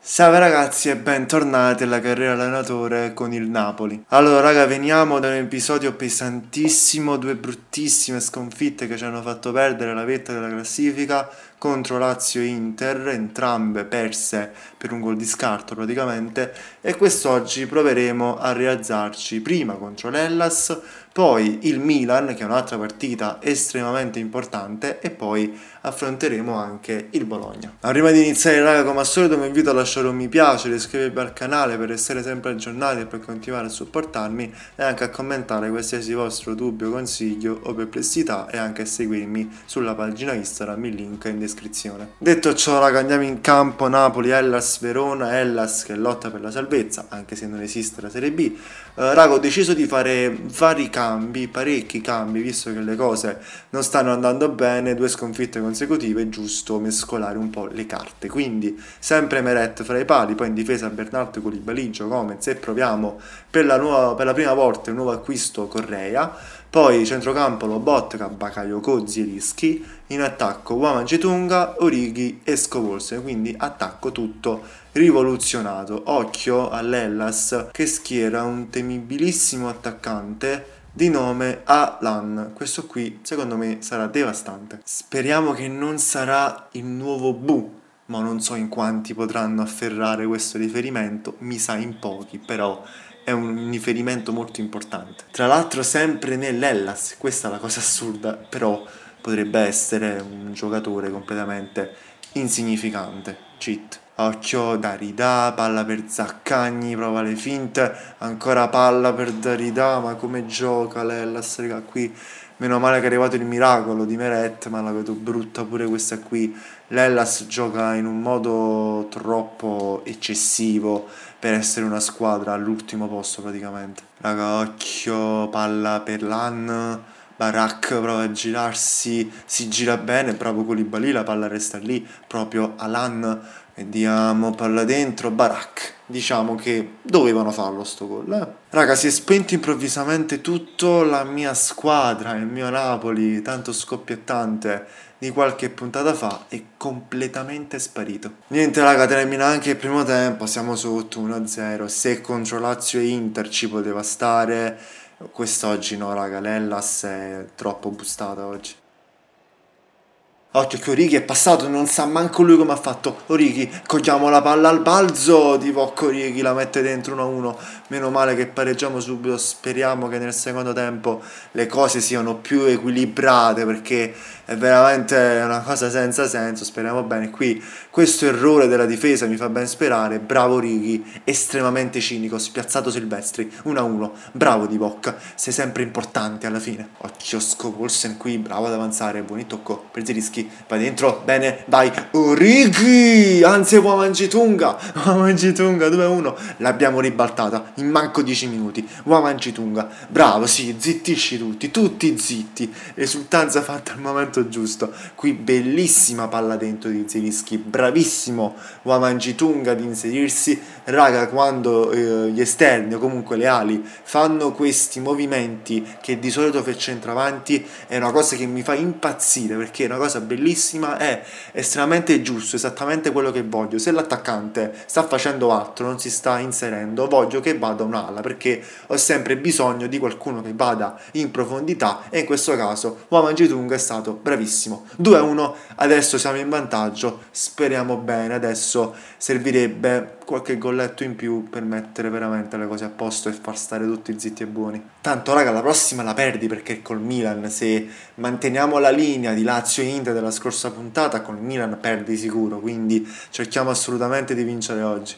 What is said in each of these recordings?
Salve ragazzi e bentornati alla carriera allenatore con il Napoli. Allora raga, veniamo da un episodio pesantissimo, due bruttissime sconfitte che ci hanno fatto perdere la vetta della classifica contro Lazio e Inter, entrambe perse per un gol di scarto praticamente, e quest'oggi proveremo a rialzarci prima contro l'Hellas, poi il Milan, che è un'altra partita estremamente importante, e poi affronteremo anche il Bologna. Ma prima di iniziare raga, come al solito vi invito a lasciare un mi piace, ad iscrivervi al canale per essere sempre aggiornati e per continuare a supportarmi, e anche a commentare qualsiasi vostro dubbio, consiglio o perplessità, e anche a seguirmi sulla pagina Instagram, il link è in descrizione. Detto ciò raga, andiamo in campo. Napoli, Hellas, Verona. Hellas che lotta per la salvezza, anche se non esiste la Serie B. Raga, ho deciso di fare vari cambi, parecchi cambi, visto che le cose non stanno andando bene, due sconfitte consecutive, è giusto mescolare un po' le carte. Quindi sempre Meret fra i pali, poi in difesa Bernardo, Koulibaly, Gomez, e proviamo per la prima volta il nuovo acquisto Correa. Poi centrocampo Lobotka, Bakayoko, Zielinski, in attacco Wamajitunga, Origi e Scovolse, quindi attacco tutto rivoluzionato. Occhio all'Hellas che schiera un temibilissimo attaccante di nome Alan. Questo qui secondo me sarà devastante. Speriamo che non sarà il nuovo Bu, ma non so in quanti potranno afferrare questo riferimento, mi sa in pochi, però è un riferimento molto importante. Tra l'altro sempre nell'Hellas, questa è la cosa assurda, però potrebbe essere un giocatore completamente insignificante. Cheat. Occhio Darida, palla per Zaccagni, prova le finte, ancora palla per Darida, ma come gioca l'Hellas, raga, qui meno male che è arrivato il miracolo di Meret, ma la vedo brutta pure questa qui. L'Hellas gioca in un modo troppo eccessivo per essere una squadra all'ultimo posto praticamente. Raga, occhio, palla per Lan, Barak prova a girarsi, si gira bene, bravo Koulibaly, la palla resta lì, proprio Alan. Vediamo, palla dentro, Barak. Diciamo che dovevano farlo sto gol, Raga, si è spento improvvisamente tutto, la mia squadra, il mio Napoli, tanto scoppiettante di qualche puntata fa, è completamente sparito. Niente raga, termina anche il primo tempo, siamo sotto 1-0, se contro Lazio e Inter ci poteva stare, quest'oggi no raga, l'Hellas è troppo bustata oggi. Occhio che Origi è passato, non sa manco lui come ha fatto. Origi, cogliamo la palla al balzo, di Vocco Origi la mette dentro 1-1. Meno male che pareggiamo subito, speriamo che nel secondo tempo le cose siano più equilibrate, perché è veramente una cosa senza senso, speriamo bene. Qui questo errore della difesa mi fa ben sperare, bravo Origi, estremamente cinico, spiazzato Silvestri, 1-1, bravo Di Bocca, sei sempre importante alla fine. Occhio Scovolsen qui, bravo ad avanzare, buon tocco per Zielinski. Va dentro, bene, vai, Origi, anzi Wamajitunga, 2-1, l'abbiamo ribaltata in manco 10 minuti, Wamajitunga, bravo, sì, zittisci tutti zitti, esultanza fatta al momento giusto, qui bellissima palla dentro di Zielinski, bravissimo Wamajitunga ad inserirsi, raga, quando gli esterni o comunque le ali fanno questi movimenti che di solito fa il centravanti, è una cosa che mi fa impazzire, perché è una cosa bellissima, è estremamente giusto, esattamente quello che voglio. Se l'attaccante sta facendo altro, non si sta inserendo, voglio che vada un'ala, perché ho sempre bisogno di qualcuno che vada in profondità, e in questo caso Wamajitunga è stato bravissimo. 2-1, adesso siamo in vantaggio, speriamo bene, adesso servirebbe qualche golletto in più per mettere veramente le cose a posto e far stare tutti zitti e buoni. Tanto raga, la prossima la perdi, perché col Milan, se manteniamo la linea di Lazio e Inter della scorsa puntata, col Milan perdi sicuro, quindi cerchiamo assolutamente di vincere oggi.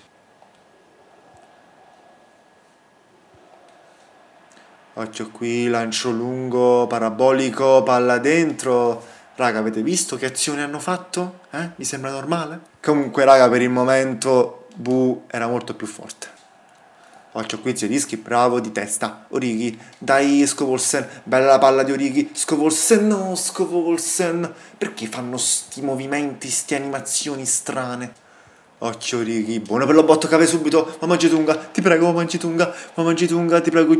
Occhio qui, lancio lungo, parabolico, palla dentro. Raga, avete visto che azioni hanno fatto? Mi sembra normale? Comunque raga, per il momento Bu era molto più forte. Occhio qui Zielinski, bravo, di testa. Origi, dai Scovolsen, bella la palla di Origi. Scovolsen, no, Scovolsen. Perché fanno sti movimenti, sti animazioni strane? Occhio Righi, buono per lo botto, cave subito, Mamangitunga, ti prego Mamangitunga, ti prego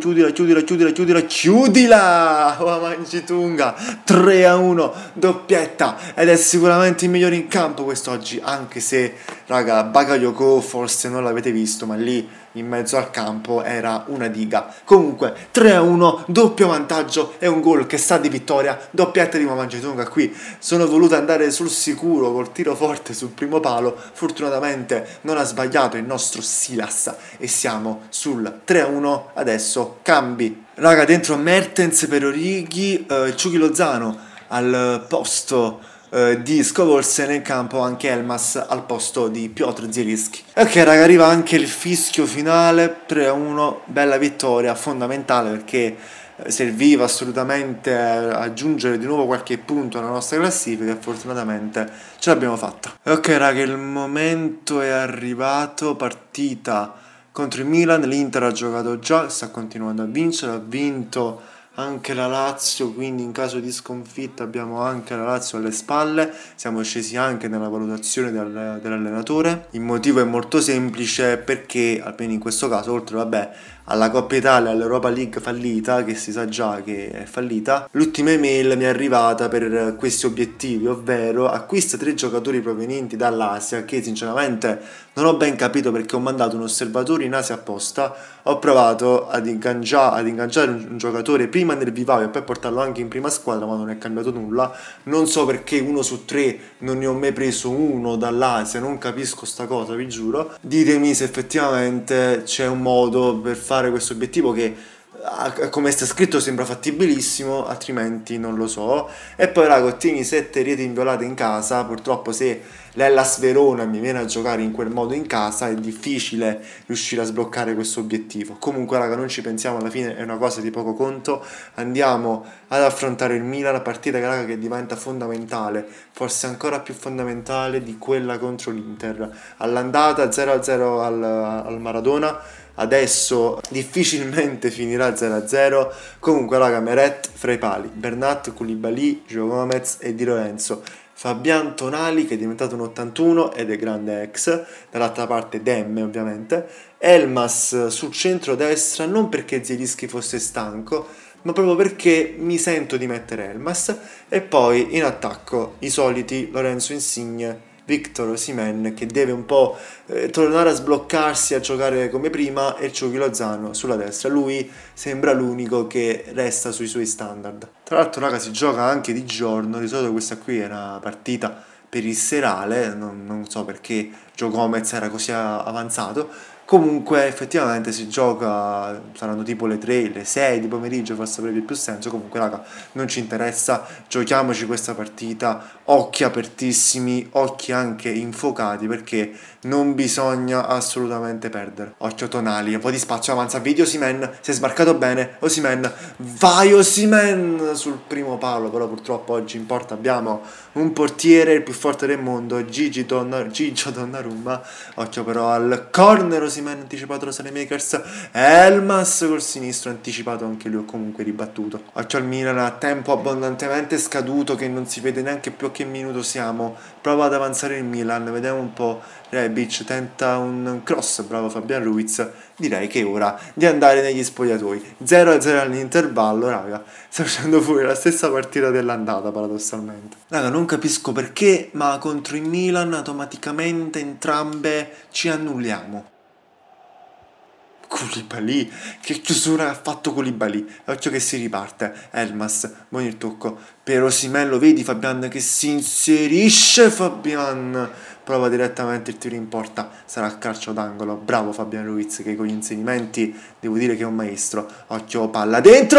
chiudila, Mamangitunga, 3-1, doppietta, ed è sicuramente il migliore in campo quest'oggi, anche se, raga, Bakayoko forse non l'avete visto, ma lì in mezzo al campo era una diga. Comunque 3-1, doppio vantaggio e un gol che sa di vittoria, doppietta di Mamangitunga. Qui sono voluto andare sul sicuro col tiro forte sul primo palo, fortunatamente non ha sbagliato il nostro Silas e siamo sul 3-1. Adesso cambi, raga, dentro Mertens per Orighi, Chucky Lozano al posto di Scovolse, nel campo anche Elmas al posto di Piotr Zielinski. Ok raga, arriva anche il fischio finale, 3-1, bella vittoria, fondamentale perché serviva assolutamente aggiungere di nuovo qualche punto alla nostra classifica e fortunatamente ce l'abbiamo fatta. Ok raga, il momento è arrivato, partita contro il Milan, l'Inter ha giocato già, sta continuando a vincere, ha vinto anche la Lazio, quindi in caso di sconfitta abbiamo anche la Lazio alle spalle, siamo scesi anche nella valutazione dell'allenatore. Il motivo è molto semplice perché, almeno in questo caso, oltre vabbè alla Coppa Italia e all'Europa League fallita, che si sa già che è fallita, l'ultima email mi è arrivata per questi obiettivi, ovvero acquista 3 giocatori provenienti dall'Asia, che sinceramente non ho ben capito perché ho mandato un osservatore in Asia apposta, ho provato ad ingaggiare un giocatore prima nel vivaio e poi portarlo anche in prima squadra, ma non è cambiato nulla. Non so perché 1 su 3 non ne ho mai preso uno dall'Asia, non capisco sta cosa, vi giuro. Ditemi se effettivamente c'è un modo per fare questo obiettivo che, come sta scritto, sembra fattibilissimo, altrimenti non lo so. E poi raga, ottieni 7 reti inviolate in casa. Purtroppo se l'Hellas Verona mi viene a giocare in quel modo in casa è difficile riuscire a sbloccare questo obiettivo. Comunque raga, non ci pensiamo, alla fine è una cosa di poco conto. Andiamo ad affrontare il Milan, partita raga che diventa fondamentale, forse ancora più fondamentale di quella contro l'Inter. All'andata 0-0 al Maradona, adesso difficilmente finirà 0-0. Comunque raga, Meret fra i pali, Bernat, Koulibaly, Gio Gomez e Di Lorenzo, Fabian Tonali che è diventato un 81 ed è grande ex, dall'altra parte Demme ovviamente, Elmas sul centro-destra, non perché Zielinski fosse stanco, ma proprio perché mi sento di mettere Elmas, e poi in attacco i soliti Lorenzo Insigne, Victor Osimhen che deve un po' tornare a sbloccarsi, a giocare come prima, e Chucky Lozano sulla destra. Lui sembra l'unico che resta sui suoi standard. Tra l'altro raga, si gioca anche di giorno, di solito questa qui è una partita per il serale, non so perché Gio Gomez era così avanzato. Comunque effettivamente si gioca, saranno tipo le 3, le 6 di pomeriggio, forse avrebbe più senso. Comunque raga, non ci interessa, giochiamoci questa partita, occhi apertissimi, occhi anche infocati, perché non bisogna assolutamente perdere. Occhio Tonali, un po' di spazio, avanza video, Osimhen, si è smarcato bene, Osimhen, vai Osimhen sul primo palo, però purtroppo oggi in porta abbiamo un portiere, il più forte del mondo, Gigio Donnarumma. Occhio però al corner, Osimhen anticipato da Saelemaekers, Elmas col sinistro anticipato anche lui, o comunque ribattuto. Occhio al Milan a tempo abbondantemente scaduto che non si vede neanche più a che minuto siamo. Prova ad avanzare il Milan, vediamo un po'. Rebic tenta un cross, bravo Fabian Ruiz. Direi che è ora di andare negli spogliatoi. 0-0 all'intervallo, raga. Sta facendo fuori la stessa partita dell'andata, paradossalmente. Raga, non capisco perché, ma contro il Milan automaticamente entrambe ci annulliamo. Koulibaly, che chiusura ha fatto Koulibaly, occhio che si riparte, Elmas, buon il tocco per Osimhen, lo vedi Fabian che si inserisce, Fabian prova direttamente il tiro in porta, sarà il calcio d'angolo, bravo Fabian Ruiz che con gli inserimenti devo dire che è un maestro. Occhio, palla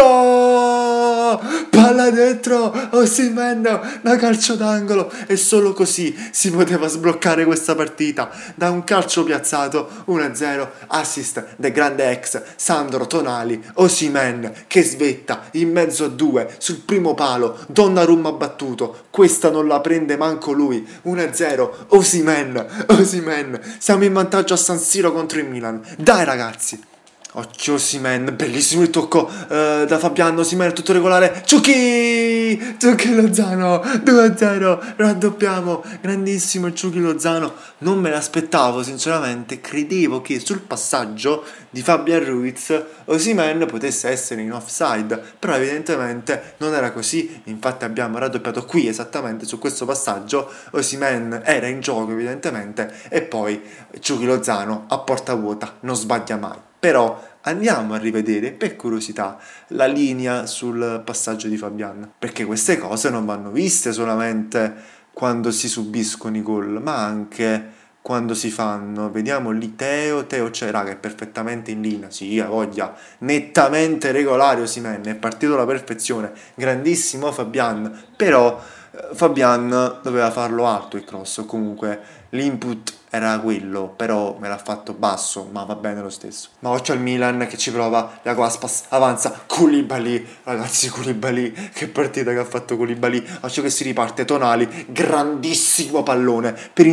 dentro, Osimhen, da calcio d'angolo, e solo così si poteva sbloccare questa partita, da un calcio piazzato. 1-0, assist del grande ex Sandro Tonali. Osimhen che svetta in mezzo a due sul primo palo, Donnarumma battuto, questa non la prende manco lui. 1-0, Osimhen, siamo in vantaggio a San Siro contro il Milan, dai ragazzi. Occhio Osimhen, bellissimo il tocco da Fabian. Osimhen, tutto regolare. Ciuchi! Ciuchi Lozano, 2-0, raddoppiamo. Grandissimo il Ciuchi Lozano. Non me l'aspettavo, sinceramente. Credevo che sul passaggio di Fabian Ruiz Osimhen potesse essere in offside, però evidentemente non era così. Infatti abbiamo raddoppiato qui, esattamente su questo passaggio. Osimhen era in gioco evidentemente, e poi Ciuchi Lozano a porta vuota, non sbaglia mai. Però andiamo a rivedere per curiosità la linea sul passaggio di Fabian, perché queste cose non vanno viste solamente quando si subiscono i gol, ma anche quando si fanno. Vediamo lì Teo c'è, raga, è perfettamente in linea, sì, ha voglia, nettamente regolare Osimhen, è partito alla perfezione, grandissimo Fabian, però Fabian doveva farlo alto il cross, comunque l'input era quello, però me l'ha fatto basso, ma va bene lo stesso. Ma occhio al Milan che ci prova, la Guaspas avanza, Koulibaly, ragazzi, Koulibaly, che partita che ha fatto Koulibaly, occhio che si riparte, Tonali, grandissimo pallone per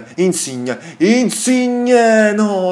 Insigne, no,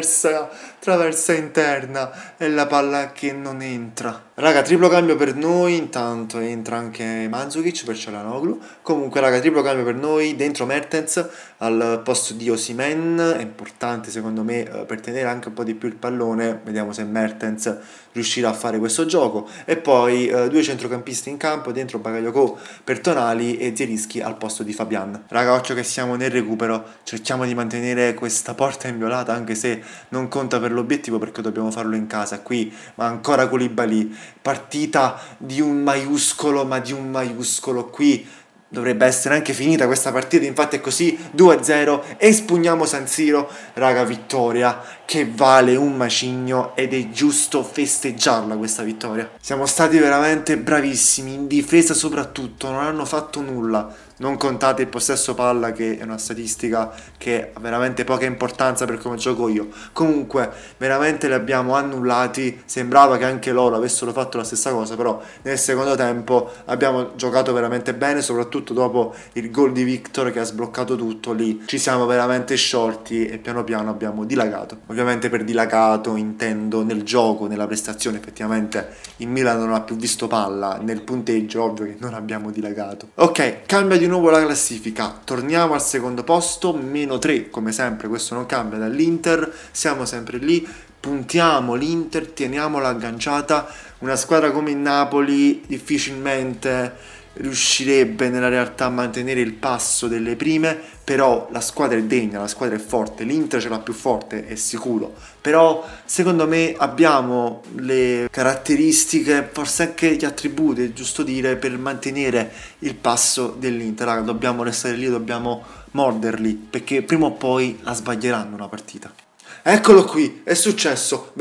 traversa interna, e la palla che non entra. Raga, triplo cambio per noi, intanto entra anche Mandzukic per Çalhanoğlu. Comunque raga, triplo cambio per noi, dentro Mertens al posto di Osimhen, è importante secondo me per tenere anche un po' di più il pallone. Vediamo se Mertens riuscirà a fare questo gioco. E poi due centrocampisti in campo, dentro Bakayoko per Tonali e Zielinski al posto di Fabian. Raga, occhio che siamo nel recupero, cerchiamo di mantenere questa porta inviolata, anche se non conta per l'obiettivo perché dobbiamo farlo in casa qui. Ma ancora Koulibaly, partita di un maiuscolo, ma di un maiuscolo. Qui dovrebbe essere anche finita questa partita, infatti è così, 2-0, espugniamo San Siro. Raga, vittoria che vale un macigno ed è giusto festeggiarla questa vittoria. Siamo stati veramente bravissimi, in difesa soprattutto, non hanno fatto nulla. Non contate il possesso palla, che è una statistica che ha veramente poca importanza per come gioco io. Comunque veramente li abbiamo annullati, sembrava che anche loro avessero fatto la stessa cosa, però nel secondo tempo abbiamo giocato veramente bene, soprattutto dopo il gol di Victor che ha sbloccato tutto. Lì ci siamo veramente sciolti e piano piano abbiamo dilagato. Ovviamente per dilagato intendo nel gioco, nella prestazione. Effettivamente il Milan non ha più visto palla, nel punteggio ovvio che non abbiamo dilagato. Ok, cambia di nuovo la classifica, torniamo al secondo posto, -3 come sempre, questo non cambia dall'Inter, siamo sempre lì, puntiamo l'Inter, teniamola agganciata. Una squadra come il Napoli difficilmente riuscirebbe nella realtà a mantenere il passo delle prime, però la squadra è degna, la squadra è forte, l'Inter ce l'ha più forte, è sicuro, però secondo me abbiamo le caratteristiche, forse anche gli attributi, è giusto dire, per mantenere il passo dell'Inter. Raga, dobbiamo restare lì, dobbiamo morderli, perché prima o poi la sbaglieranno una partita. Eccolo qui, è successo,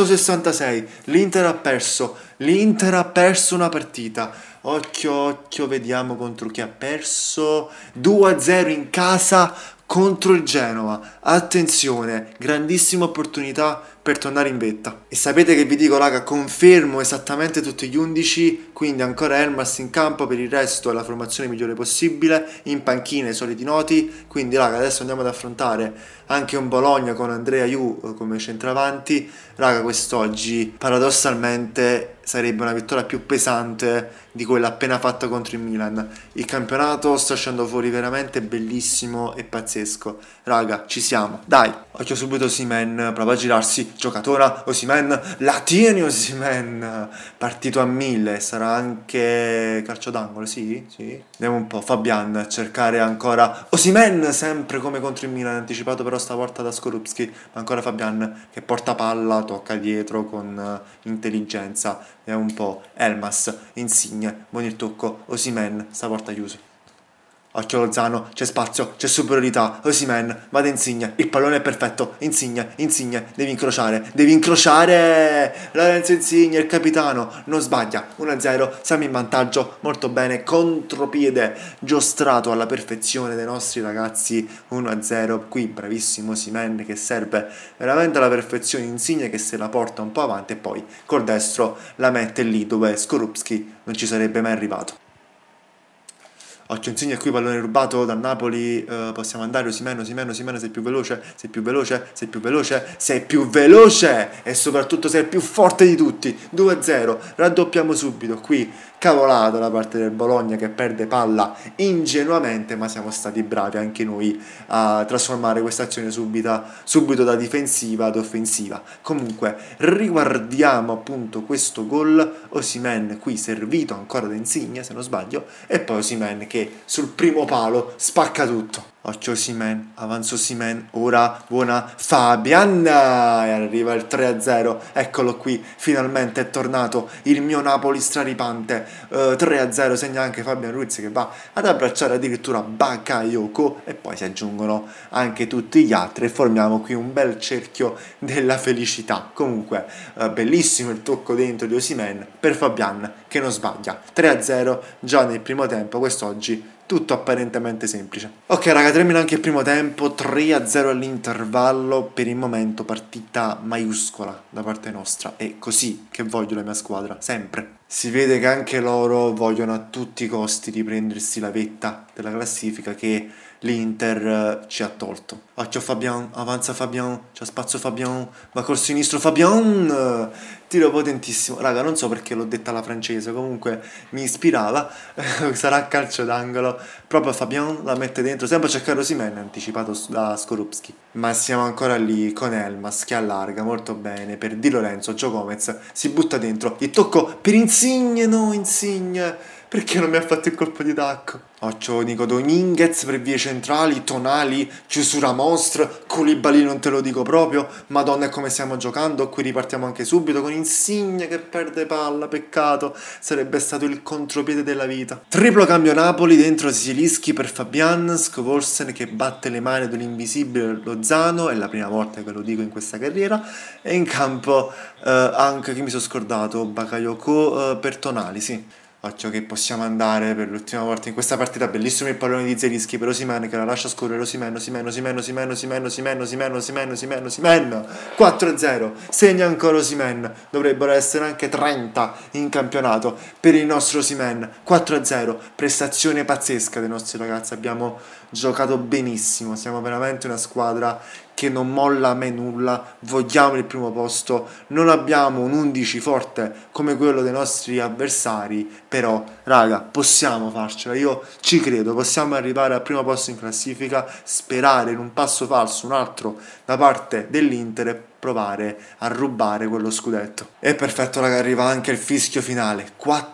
28-66, l'Inter ha perso una partita. Occhio, vediamo contro chi ha perso. 2-0 in casa contro il Genova. Attenzione, grandissima opportunità per tornare in vetta. E sapete che vi dico, raga, confermo esattamente tutti gli 11, quindi ancora Elmas in campo, per il resto è la formazione migliore possibile, in panchina i soliti noti, quindi raga adesso andiamo ad affrontare anche un Bologna con Andrea Ju come centravanti. Raga, quest'oggi paradossalmente sarebbe una vittoria più pesante di quella appena fatta contro il Milan. Il campionato sta uscendo fuori veramente bellissimo e pazzesco. Raga, ci siamo, dai. Occhio subito Osimhen, prova a girarsi, giocatora Osimhen, la tieni Osimhen, partito a 1000, sarà anche calcio d'angolo, sì? Andiamo un po', Fabian, cercare ancora Osimhen, sempre come contro il Milan, anticipato però stavolta da Skorupski, ma ancora Fabian che porta palla, tocca dietro con intelligenza. Vediamo un po', Elmas, Insigne, buon il tocco, Osimhen, stavolta chiuso. Occhio Lozano, c'è spazio, c'è superiorità, Osimhen, va da Insigne, il pallone è perfetto, Insigne, devi incrociare, Lorenzo Insigne, il capitano, non sbaglia, 1-0, siamo in vantaggio, molto bene, contropiede, giostrato alla perfezione dei nostri ragazzi, 1-0, qui bravissimo Osimhen che serve veramente alla perfezione, Insigne che se la porta un po' avanti e poi col destro la mette lì dove Skorupski non ci sarebbe mai arrivato. Occhio Insigne qui, pallone rubato dal Napoli, possiamo andare, Osimhen, sei più veloce, sei più veloce, sei più veloce, sei più veloce e soprattutto sei il più forte di tutti. 2-0, raddoppiamo subito qui. Cavolata da parte del Bologna che perde palla ingenuamente, ma siamo stati bravi anche noi a trasformare questa azione subito da difensiva ad offensiva. Comunque riguardiamo appunto questo gol. Osimhen qui servito ancora da Insigne se non sbaglio, e poi Osimhen che sul primo palo spacca tutto. Occhio Osimhen, avanza Osimhen, ora buona Fabian e arriva il 3-0, eccolo qui, finalmente è tornato il mio Napoli straripante. 3-0, segna anche Fabian Ruiz che va ad abbracciare addirittura Bakayoko e poi si aggiungono anche tutti gli altri e formiamo qui un bel cerchio della felicità. Comunque bellissimo il tocco dentro di Osimhen per Fabian che non sbaglia. 3-0 già nel primo tempo, quest'oggi tutto apparentemente semplice. Ok raga, termina anche il primo tempo, 3-0 all'intervallo, per il momento partita maiuscola da parte nostra, è così che voglio la mia squadra, sempre. Si vede che anche loro vogliono a tutti i costi riprendersi la vetta della classifica che l'Inter ci ha tolto. Occhio Fabian, avanza Fabian, c'è spazio Fabian, va col sinistro Fabian, tiro potentissimo. Raga, non so perché l'ho detta alla francese, comunque mi ispirava, sarà calcio d'angolo, proprio Fabian la mette dentro, sempre a cercare Osimhen, anticipato da Skorupski. Ma siamo ancora lì con Elmas che allarga molto bene per Di Lorenzo, Gio Gomez si butta dentro, il tocco per Insigne, no Insigne, perché non mi ha fatto il colpo di tacco? Occhio Nico Dominguez per vie centrali, Tonali, chiusura mostra, Koulibaly non te lo dico proprio, madonna è come stiamo giocando, qui ripartiamo anche subito con Insigne che perde palla, peccato, sarebbe stato il contropiede della vita. Triplo cambio Napoli, dentro Zielinski per Fabian, Scovolsen che batte le mani dell'invisibile Lozano, è la prima volta che lo dico in questa carriera, e in campo anche, chi mi sono scordato, Bakayoko per Tonali, sì. Occhio che possiamo andare per l'ultima volta in questa partita, bellissimo il pallone di Zielinski per Osimhen che la lascia scorrere, Osimhen, 4-0, segna ancora Osimhen, dovrebbero essere anche 30 in campionato per il nostro Osimhen, 4-0, prestazione pazzesca dei nostri ragazzi, abbiamo giocato benissimo, siamo veramente una squadra che non molla mai nulla, vogliamo il primo posto, non abbiamo un 11 forte come quello dei nostri avversari, però raga possiamo farcela, io ci credo, possiamo arrivare al primo posto in classifica, sperare in un passo falso, un altro da parte dell'Inter e provare a rubare quello scudetto. E perfetto raga, arriva anche il fischio finale,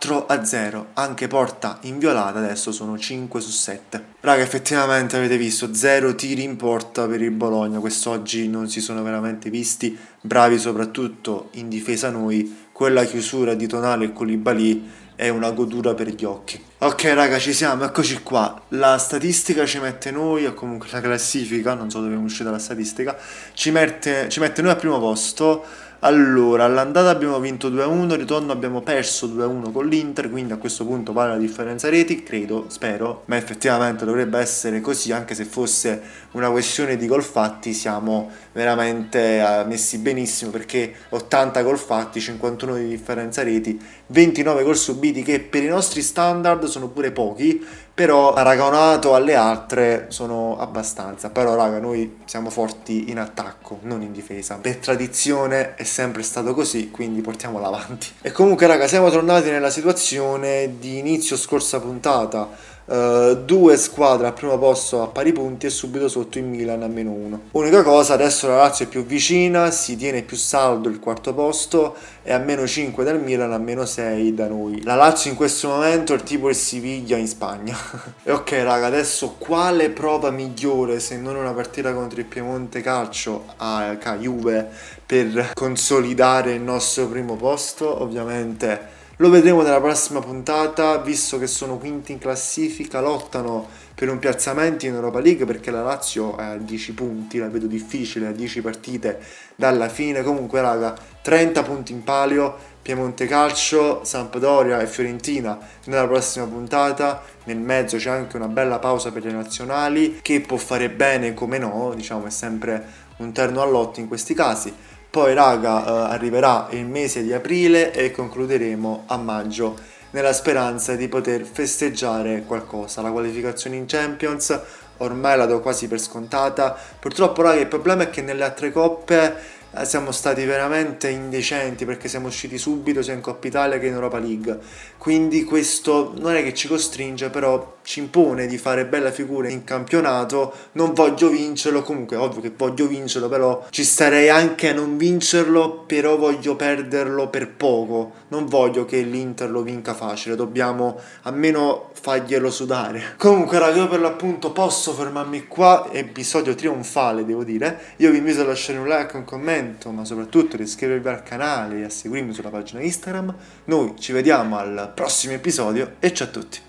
4-0, anche porta inviolata, adesso sono 5 su 7. Raga, effettivamente avete visto 0 tiri in porta per il Bologna, quest'oggi non si sono veramente visti, bravi soprattutto in difesa noi, quella chiusura di Tonali e Koulibaly è una godura per gli occhi. Ok raga, ci siamo, eccoci qua, la statistica ci mette noi, o comunque la classifica, non so dove è uscita la statistica, ci mette noi al primo posto. Allora, all'andata abbiamo vinto 2-1, al ritorno abbiamo perso 2-1 con l'Inter, quindi a questo punto vale la differenza reti, credo, spero, ma effettivamente dovrebbe essere così, anche se fosse una questione di gol fatti, siamo veramente messi benissimo, perché 80 gol fatti, 51 di differenza reti, 29 gol subiti, che per i nostri standard sono pure pochi, però paragonato alle altre sono abbastanza. Però raga, noi siamo forti in attacco, non in difesa, per tradizione è sempre stato così, quindi portiamola avanti. E comunque raga, siamo tornati nella situazione di inizio scorsa puntata, due squadre al primo posto a pari punti e subito sotto il Milan a -1. Unica cosa, adesso la Lazio è più vicina, si tiene più saldo il quarto posto, è a -5 dal Milan, a -6 da noi. La Lazio in questo momento è il tipo il Siviglia in Spagna. E ok raga, adesso quale prova migliore se non una partita contro il Piemonte Calcio a Juve per consolidare il nostro primo posto? Ovviamente lo vedremo nella prossima puntata, visto che sono quinti in classifica, lottano per un piazzamento in Europa League, perché la Lazio è a 10 punti, la vedo difficile, a 10 partite dalla fine. Comunque raga, 30 punti in palio, Piemonte Calcio, Sampdoria e Fiorentina nella prossima puntata. Nel mezzo c'è anche una bella pausa per le nazionali, che può fare bene come no, diciamo è sempre un terno al lotto in questi casi. Poi raga, arriverà il mese di aprile e concluderemo a maggio nella speranza di poter festeggiare qualcosa. La qualificazione in Champions ormai la do quasi per scontata. Purtroppo, raga, il problema è che nelle altre coppe siamo stati veramente indecenti, perché siamo usciti subito sia in Coppa Italia che in Europa League, quindi questo non è che ci costringe, però ci impone di fare bella figura in campionato. Non voglio vincerlo, comunque ovvio che voglio vincerlo, però ci starei anche a non vincerlo, però voglio perderlo per poco, non voglio che l'Inter lo vinca facile, dobbiamo almeno farglielo sudare. Comunque raga, io per l'appunto posso fermarmi qua, episodio trionfale devo dire. Io vi invito a lasciare un like, un commento, ma soprattutto ad iscrivervi al canale e a seguirmi sulla pagina Instagram. Noi ci vediamo al prossimo episodio e ciao a tutti.